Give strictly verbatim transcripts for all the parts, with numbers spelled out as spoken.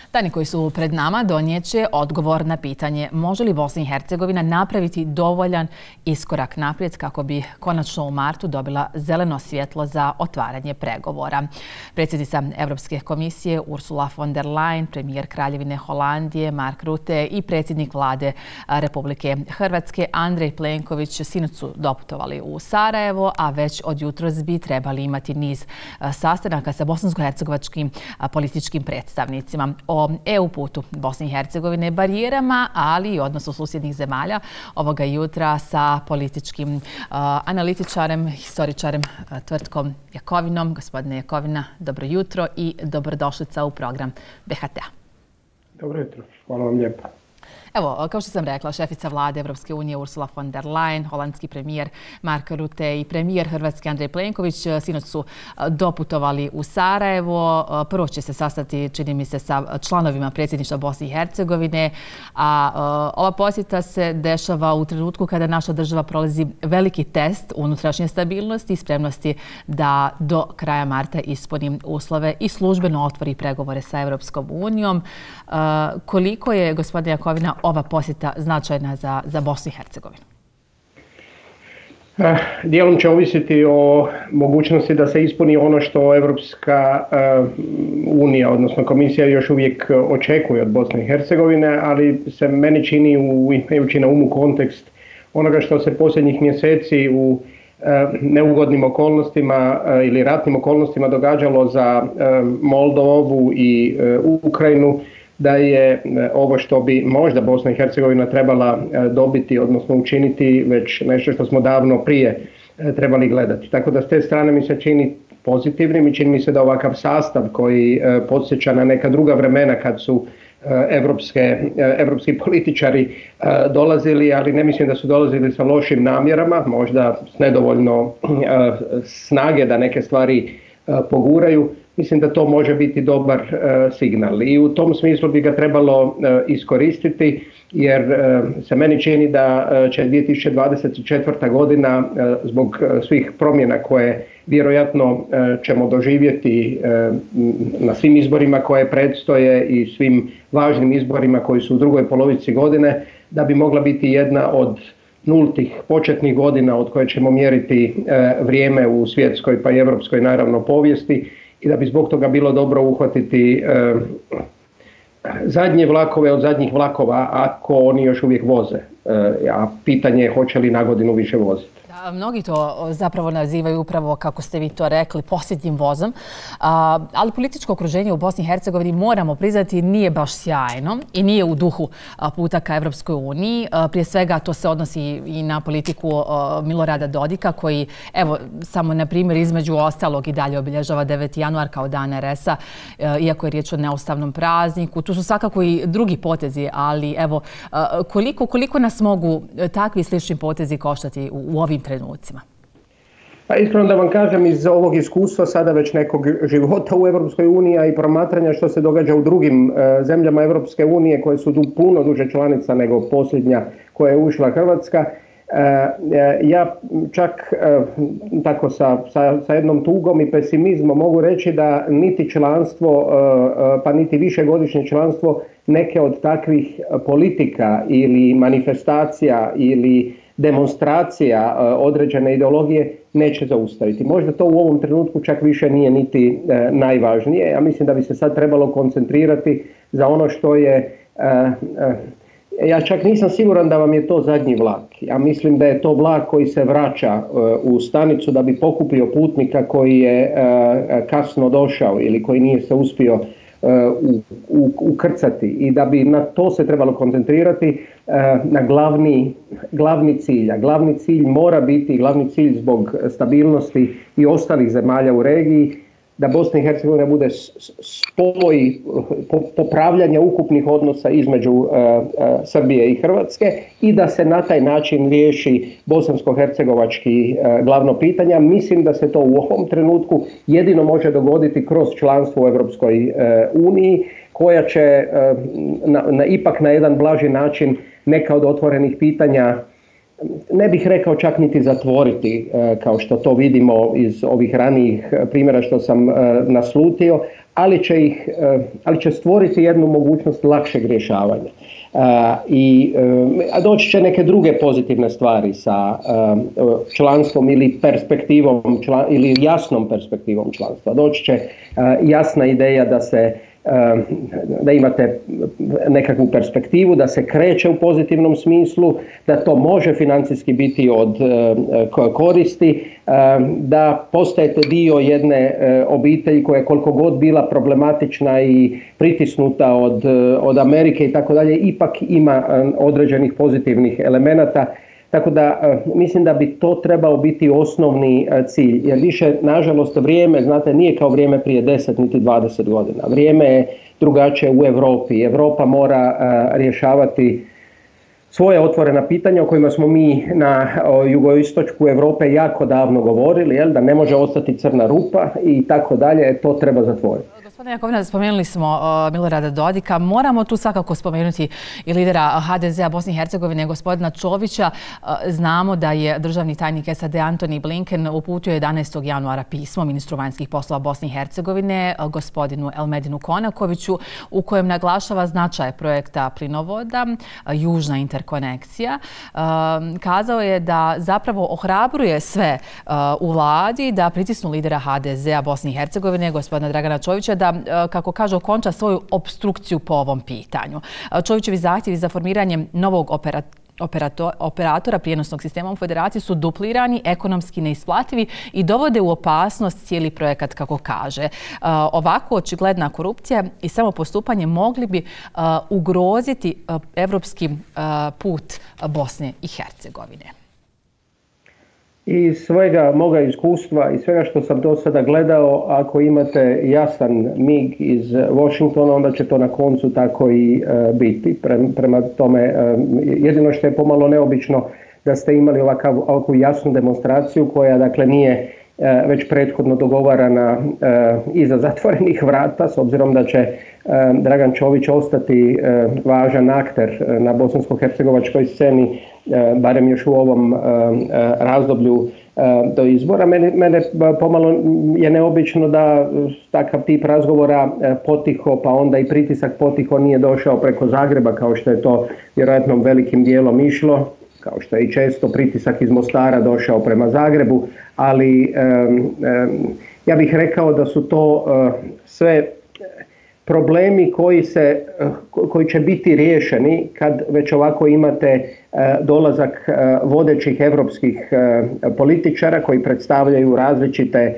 Dani koji su pred nama donijeće odgovor na pitanje može li Bosna i Hercegovina napraviti dovoljan iskorak naprijed kako bi konačno u martu dobila zeleno svjetlo za otvaranje pregovora. Predsjednica Europske komisije Ursula von der Leyen, premijer Kraljevine Holandije Mark Rutte i predsjednik vlade Republike Hrvatske Andrej Plenković sinoć su doputovali u Sarajevo, a već od jutros bi trebali imati niz sastanaka sa bosansko-hercegovačkim političkim predstavnicima. O E U putu Bosne i Hercegovine, barijerama, ali i odnosu susjednih zemalja ovoga jutra sa političkim uh, analitičarem, historičarem uh, Tvrtkom Jakovinom. Gospodine Jakovina, dobro jutro i dobrodošlica u program B H T-a. Dobro jutro, hvala vam lijepo. Evo, kao što sam rekla, šefica vlade Evropske unije Ursula von der Leyen, holandski premijer Mark Rutte i premijer Hrvatske Andrej Plenković sinoć su doputovali u Sarajevo. Prvo će se sastati, čini mi se, sa članovima predsjedništva Bosne i Hercegovine, a ova posjeta se dešava u trenutku kada naša država prolazi veliki test unutrašnje stabilnosti i spremnosti da do kraja marta ispuni uslove i službeno otvori pregovore sa Evropskom unijom. Koliko je, gospodine Jakovina, ova posjeta značajna za, za Bosnu i Hercegovinu? Dijelom će ovisiti o mogućnosti da se ispuni ono što Evropska unija, odnosno komisija, još uvijek očekuje od Bosne i Hercegovine, ali se meni čini, imajući na umu kontekst onoga što se posljednjih mjeseci u neugodnim okolnostima ili ratnim okolnostima događalo za Moldovu i Ukrajinu, da je ovo što bi možda Bosna i Hercegovina trebala dobiti, odnosno učiniti, već nešto što smo davno prije trebali gledati. Tako da s te strane mi se čini pozitivnim i čini mi se da ovakav sastav koji podsjeća na neka druga vremena kad su evropske, evropski političari dolazili, ali ne mislim da su dolazili sa lošim namjerama, možda s nedovoljno snage da neke stvari poguraju. Mislim da to može biti dobar uh, signal i u tom smislu bi ga trebalo uh, iskoristiti, jer uh, se meni čini da uh, će dvije tisuće dvadeset četvrta godina uh, zbog uh, svih promjena koje vjerojatno uh, ćemo doživjeti uh, na svim izborima koje predstoje i svim važnim izborima koji su u drugoj polovici godine, da bi mogla biti jedna od nultih početnih godina od koje ćemo mjeriti uh, vrijeme u svjetskoj pa i europskoj naravno povijesti, i da bi zbog toga bilo dobro uhvatiti e, zadnje vlakove od zadnjih vlakova ako oni još uvijek voze. E, a pitanje je hoće li na godinu više voziti. Da, mnogi to zapravo nazivaju upravo, kako ste vi to rekli, posljednjim vozom. A, ali političko okruženje u Bosni i Hercegovini, moramo priznati, nije baš sjajno i nije u duhu puta ka Evropskoj uniji. Prije svega to se odnosi i na politiku Milorada Dodika koji, evo, samo na primjer između ostalog i dalje obilježava deveti januar kao dan R S-a, iako je riječ o neustavnom prazniku. Tu su svakako i drugi potezi, ali evo, koliko, koliko nas mogu takvi slični potezi koštati u, u ovim trenucima? Pa iskreno da vam kažem, iz ovog iskustva sada već nekog života u Europskoj uniji, a i promatranja što se događa u drugim e, zemljama Europske unije koje su du, puno duže članica nego posljednja koja je ušla Hrvatska, e, e, ja čak e, tako sa, sa, sa jednom tugom i pesimizmom mogu reći da niti članstvo, e, pa niti višegodišnje članstvo neke od takvih politika ili manifestacija ili demonstracija određene ideologije neće zaustaviti. Možda to u ovom trenutku čak više nije niti e, najvažnije. Ja mislim da bi se sad trebalo koncentrirati za ono što je... E, e, ja čak nisam siguran da vam je to zadnji vlak. Ja mislim da je to vlak koji se vraća e, u stanicu da bi pokupio putnika koji je e, kasno došao ili koji nije se uspio U, u, ukrcati, i da bi na to se trebalo koncentrirati, na glavni, glavni cilj. A glavni cilj mora biti, glavni cilj zbog stabilnosti i ostalih zemalja u regiji, da Bosna i Hercegovina bude spoj popravljanja ukupnih odnosa između uh, uh, Srbije i Hrvatske i da se na taj način riješi bosansko-hercegovački uh, glavno pitanja. Mislim da se to u ovom trenutku jedino može dogoditi kroz članstvo u Europskoj uh, uniji, koja će uh, na, na, ipak na jedan blaži način neka od otvorenih pitanja ne bih rekao čak niti zatvoriti, kao što to vidimo iz ovih ranijih primjera što sam naslutio, ali će, ih, ali će stvoriti jednu mogućnost lakšeg rješavanja. I a doći će neke druge pozitivne stvari sa članstvom ili perspektivom ili jasnom perspektivom članstva. Doći će jasna ideja da se da imate nekakvu perspektivu, da se kreće u pozitivnom smislu, da to može financijski biti od koristi, da postajete dio jedne obitelji koja je koliko god bila problematična i pritisnuta od, od Amerike i tako dalje, ipak ima određenih pozitivnih elemenata. Tako da mislim da bi to trebao biti osnovni cilj, jer više, nažalost, vrijeme, znate, nije kao vrijeme prije deset niti dvadeset godina. Vrijeme je drugačije u Europi. Europa mora rješavati svoje otvorena pitanja o kojima smo mi na jugoistočku Europe jako davno govorili, jel, da ne može ostati crna rupa i tako dalje, to treba zatvoriti. Gospodine Jakovina, spomenuli smo uh, Milorada Dodika. Moramo tu svakako spomenuti i lidera ha de zea Bosne i Hercegovine, gospodina Čovića. Uh, znamo da je državni tajnik es a de Antony Blinken uputio jedanaestog januara pismo ministru vanjskih poslova Bosne i Hercegovine, uh, gospodinu Elmedinu Konakoviću, u kojem naglašava značaj projekta plinovoda, uh, južna interkonekcija. Uh, kazao je da zapravo ohrabruje sve uh, u vladi da pritisnu lidera ha de zea Bosne i Hercegovine, gospodina Dragana Čovića, da, kako kaže, okonča svoju obstrukciju po ovom pitanju. Čovićevi zahtjevi za formiranje novog operatora, operatora prijenosnog sistema u Federaciji su duplirani, ekonomski neisplativi i dovode u opasnost cijeli projekat, kako kaže. Ovako očigledna korupcija i samo postupanje mogli bi ugroziti evropski put Bosne i Hercegovine. Iz svega moga iskustva i svega što sam do sada gledao, ako imate jasan mig iz Washingtona, onda će to na koncu tako i uh, biti. Prema, prema tome, uh, jedino što je pomalo neobično da ste imali ovakav, ovakvu jasnu demonstraciju koja, dakle, nije uh, već prethodno dogovarana uh, iza zatvorenih vrata, s obzirom da će uh, Dragan Čović ostati uh, važan akter uh, na bosansko-hercegovačkoj sceni, barem još u ovom razdoblju do izbora. Mene, mene pomalo je neobično da takav tip razgovora potiho, pa onda i pritisak potiho nije došao preko Zagreba, kao što je to vjerojatno velikim dijelom išlo, kao što je i često pritisak iz Mostara došao prema Zagrebu, ali um, um, ja bih rekao da su to uh, sve problemi koji, se, koji će biti riješeni kad već ovako imate dolazak vodećih evropskih političara koji predstavljaju različite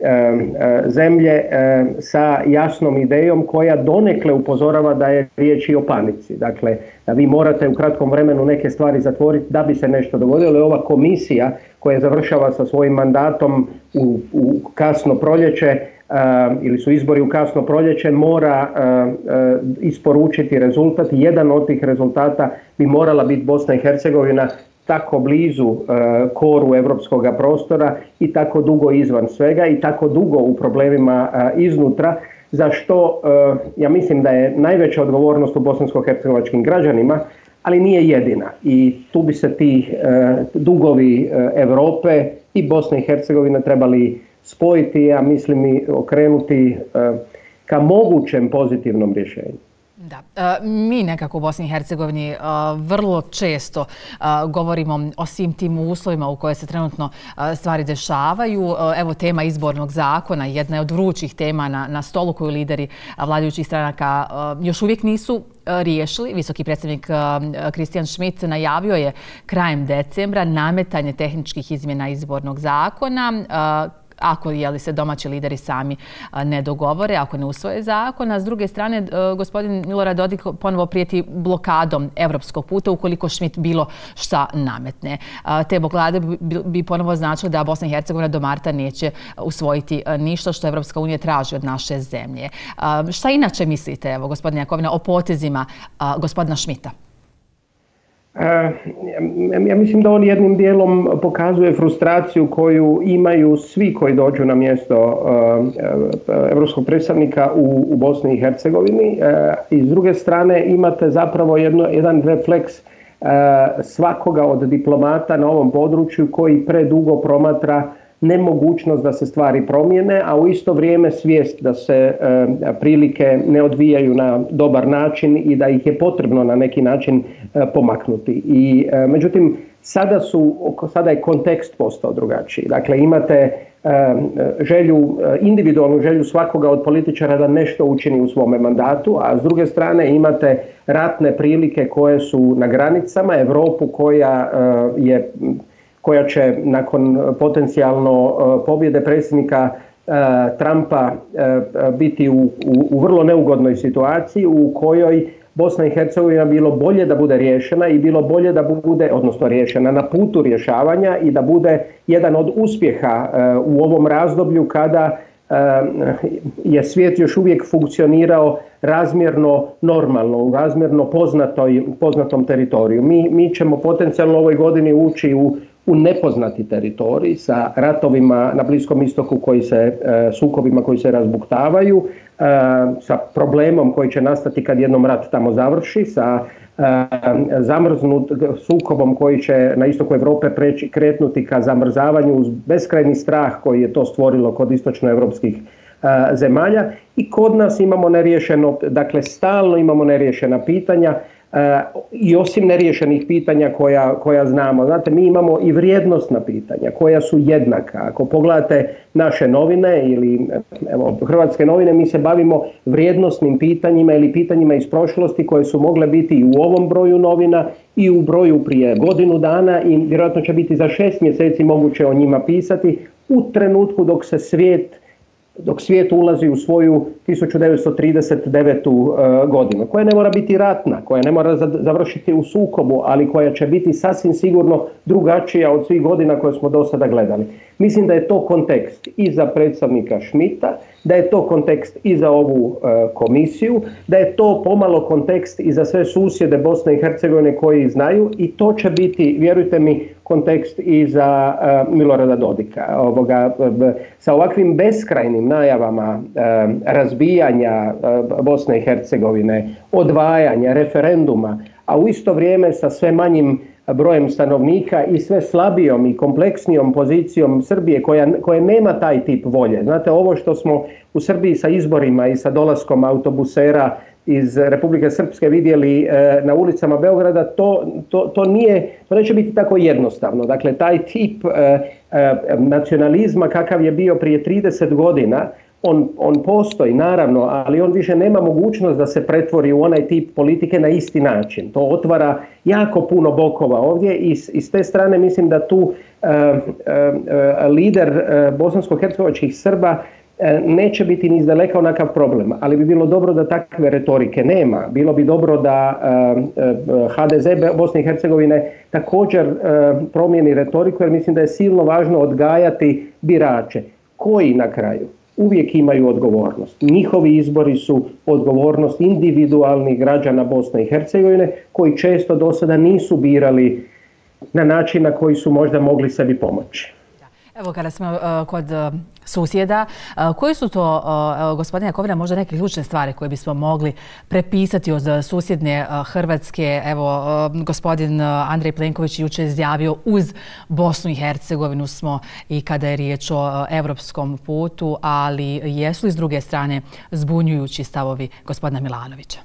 zemlje sa jasnom idejom koja donekle upozorava da je riječ i o panici. Dakle, da vi morate u kratkom vremenu neke stvari zatvoriti da bi se nešto dogodilo. Ova komisija koja završava sa svojim mandatom u, u kasno proljeće, Uh, ili su izbori u kasno proljeće, mora uh, uh, isporučiti rezultat. Jedan od tih rezultata bi morala biti Bosna i Hercegovina tako blizu uh, koru evropskog prostora i tako dugo izvan svega i tako dugo u problemima uh, iznutra, za što uh, ja mislim da je najveća odgovornost u bosansko-hercegovačkim građanima, ali nije jedina. I tu bi se ti uh, dugovi uh, Europe i Bosne i Hercegovine trebali spojiti, ja mislim, i okrenuti uh, ka mogućem pozitivnom rješenju. Da. Mi nekako u Bosni i Hercegovini vrlo često govorimo o svim tim uslovima u koje se trenutno stvari dešavaju. Evo, tema izbornog zakona, jedna je od vrućih tema na, na stolu koju lideri vladajućih stranaka još uvijek nisu riješili. Visoki predstavnik Christian Schmidt najavio je krajem decembra nametanje tehničkih izmjena izbornog zakona, ako jeli se domaći lideri sami ne dogovore, ako ne usvoje zakon. A s druge strane, gospodin Milorad Dodik ponovo prijeti blokadom evropskog puta ukoliko Schmidt bilo šta nametne. Te blokade bi ponovo značilo da Bosna i Hercegovina do marta neće usvojiti ništa što Evropska unija traži od naše zemlje. Šta inače mislite, evo, gospodine Jakovina, o potezima gospodina Schmidta? Ja mislim da on jednim dijelom pokazuje frustraciju koju imaju svi koji dođu na mjesto evropskog predstavnika u, u Bosni i Hercegovini. I s druge strane imate zapravo jedno, jedan refleks svakoga od diplomata na ovom području koji predugo promatra nemogućnost da se stvari promijene, a u isto vrijeme svijest da se prilike ne odvijaju na dobar način i da ih je potrebno na neki način pomaknuti. I međutim, sada, su, sada je kontekst postao drugačiji. Dakle, imate želju, individualnu želju svakoga od političara da nešto učini u svome mandatu, a s druge strane imate ratne prilike koje su na granicama, Europu koja je koja će nakon potencijalno pobjede predsjednika Trumpa biti u, u, u vrlo neugodnoj situaciji u kojoj Bosna i Hercegovina bilo bolje da bude riješena i bilo bolje da bude, odnosno riješena na putu rješavanja i da bude jedan od uspjeha u ovom razdoblju kada je svijet još uvijek funkcionirao razmjerno normalno, u razmjerno poznatoj, poznatom teritoriju. Mi, mi ćemo potencijalno u ovoj godini ući u u nepoznati teritorij sa ratovima na Bliskom istoku koji se, sukobima koji se razbuktavaju, sa problemom koji će nastati kad jednom rat tamo završi, sa zamrznut sukobom koji će na istoku Europe preći, kretnuti ka zamrzavanju uz beskrajni strah koji je to stvorilo kod istočnoevropskih zemalja. I kod nas imamo neriješeno, dakle stalno imamo neriješena pitanja. I osim neriješenih pitanja koja, koja znamo, znate, mi imamo i vrijednosna pitanja koja su jednaka. Ako pogledate naše novine ili evo, hrvatske novine, mi se bavimo vrijednosnim pitanjima ili pitanjima iz prošlosti koje su mogle biti i u ovom broju novina i u broju prije godinu dana i vjerojatno će biti za šest mjeseci moguće o njima pisati u trenutku dok se svijet dok svijet ulazi u svoju tisuću devetsto trideset devetu godinu, koja ne mora biti ratna, koja ne mora završiti u sukobu, ali koja će biti sasvim sigurno drugačija od svih godina koje smo do sada gledali. Mislim da je to kontekst i za predstavnika Schmidta, da je to kontekst i za ovu komisiju, da je to pomalo kontekst i za sve susjede Bosne i Hercegovine koji znaju i to će biti, vjerujte mi, kontekst i za Milorada Dodika. Ovoga, sa ovakvim beskrajnim najavama razbijanja Bosne i Hercegovine, odvajanja, referenduma, a u isto vrijeme sa sve manjim brojem stanovnika i sve slabijom i kompleksnijom pozicijom Srbije koja, koja nema taj tip volje. Znate, ovo što smo u Srbiji sa izborima i sa dolaskom autobusera iz Republike Srpske vidjeli e, na ulicama Beograda, to, to, to, nije, to neće biti tako jednostavno. Dakle, taj tip e, e, nacionalizma kakav je bio prije trideset godina, on, on postoji naravno, ali on više nema mogućnost da se pretvori u onaj tip politike na isti način. To otvara jako puno bokova ovdje i, i s te strane mislim da tu e, e, lider e, bosansko-hercegovačkih Srba neće biti ni izdaleka onakav problem, ali bi bilo dobro da takve retorike nema. Bilo bi dobro da ha de ze Bosne i Hercegovine također promijeni retoriku, jer mislim da je silno važno odgajati birače koji na kraju uvijek imaju odgovornost. Njihovi izbori su odgovornost individualnih građana Bosne i Hercegovine koji često do sada nisu birali na način na koji su možda mogli sebi pomoći. Evo, kada smo uh, kod uh, susjeda, uh, koji su to, uh, gospodine Jakovina, možda neke ključne stvari koje bismo mogli prepisati od susjedne uh, Hrvatske? Evo, uh, gospodin Andrej Plenković jučer izjavio uz Bosnu i Hercegovinu smo i kada je riječ o uh, evropskom putu, ali jesu li s druge strane zbunjujući stavovi gospodina Milanovića?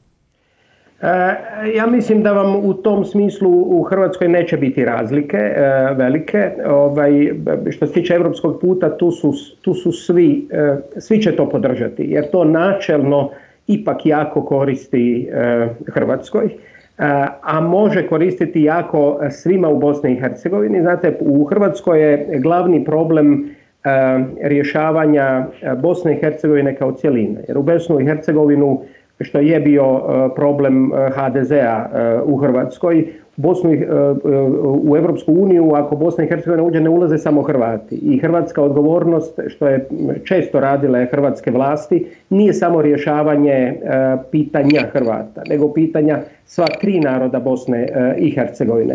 Ja mislim da vam u tom smislu u Hrvatskoj neće biti razlike velike. Ovaj, što se tiče evropskog puta, tu su, tu su svi, svi će to podržati, jer to načelno ipak jako koristi Hrvatskoj, a može koristiti jako svima u Bosni i Hercegovini. Znate, u Hrvatskoj je glavni problem rješavanja Bosne i Hercegovine kao cjeline, jer u Bosnu i Hercegovinu, što je bio problem ha de zea u Hrvatskoj, Bosnu, u Europsku uniju, ako Bosna i Hercegovina uđe, ne ulaze samo Hrvati. I hrvatska odgovornost, što je često radile hrvatske vlasti, nije samo rješavanje pitanja Hrvata, nego pitanja sva tri naroda Bosne i Hercegovine.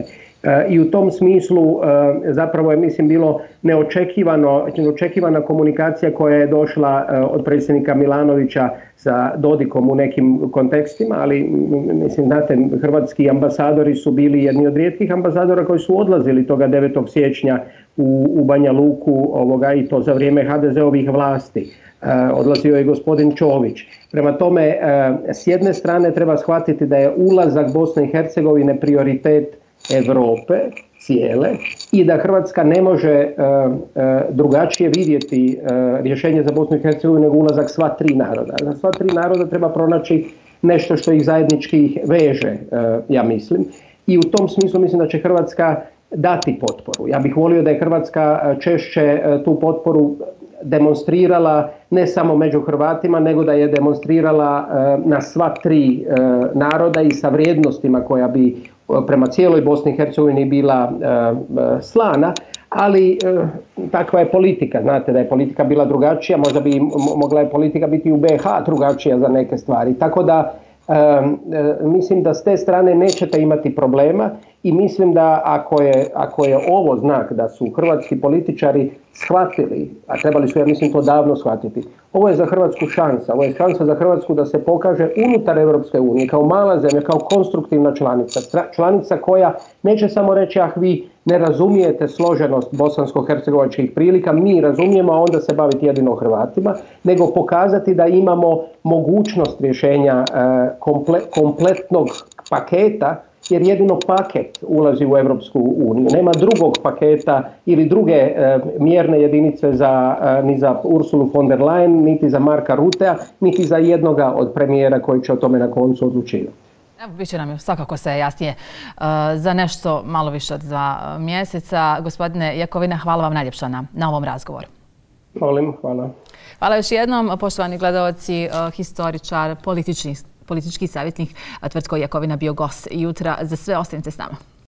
I u tom smislu zapravo je, mislim, bilo neočekivano, neočekivana komunikacija koja je došla od predsjednika Milanovića sa Dodikom u nekim kontekstima, ali mislim, znate, hrvatski ambasadori su bili jedni od rijetkih ambasadora koji su odlazili toga devetog siječnja u, u Banja Luku ovoga, i to za vrijeme ha de ze-ovih vlasti. Odlazio je gospodin Čović. Prema tome, s jedne strane treba shvatiti da je ulazak Bosne i Hercegovine prioritet Europe cijele i da Hrvatska ne može uh, uh, drugačije vidjeti uh, rješenje za Bosnu i Hercegovinu nego ulazak sva tri naroda. Za sva tri naroda treba pronaći nešto što ih zajednički veže, uh, ja mislim. I u tom smislu mislim da će Hrvatska dati potporu. Ja bih volio da je Hrvatska češće uh, tu potporu demonstrirala ne samo među Hrvatima, nego da je demonstrirala uh, na sva tri uh, naroda i sa vrijednostima koja bi prema cijeloj Bosni i Hercegovini bila uh, slana, ali uh, takva je politika. Znate da je politika bila drugačija, možda bi mogla je politika biti u be ha drugačija za neke stvari. Tako da uh, uh, mislim da s te strane nećete imati problema i mislim da ako je, ako je ovo znak da su hrvatski političari shvatili, a trebali su, ja mislim, to davno shvatiti, ovo je za Hrvatsku šansa, ovo je šansa za Hrvatsku da se pokaže unutar Europske unije kao mala zemlja, kao konstruktivna članica, članica koja neće samo reći ah vi ne razumijete složenost bosansko-hercegovačkih prilika, mi razumijemo, a onda se baviti jedino Hrvatima, nego pokazati da imamo mogućnost rješenja eh, komple, kompletnog paketa, jer jedino paket ulazi u Europsku uniju. Nema drugog paketa ili druge e, mjerne jedinice za, e, ni za Ursulu von der Leyen, niti za Marka Rutea, niti za jednoga od premijera koji će o tome na koncu odlučivati. Evo, biće nam svakako se jasnije uh, za nešto malo više od dva mjeseca. Gospodine Jakovina, hvala vam najljepša na, na ovom razgovoru. Molim, hvala. Hvala još jednom, poštovani gledalci, uh, historičar, politični, politički savjetnik Tvrtko Jakovina bio gost jutra. Za sve ostanite s nama.